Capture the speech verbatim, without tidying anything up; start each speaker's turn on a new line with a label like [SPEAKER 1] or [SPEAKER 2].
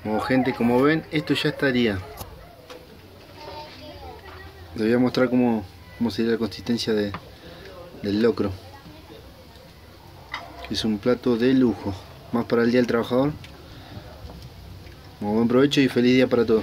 [SPEAKER 1] Como gente, como ven, esto ya estaría. Les voy a mostrar cómo, cómo sería la consistencia de, del locro. Es un plato de lujo, más para el Día del Trabajador. Muy buen provecho y feliz día para todos.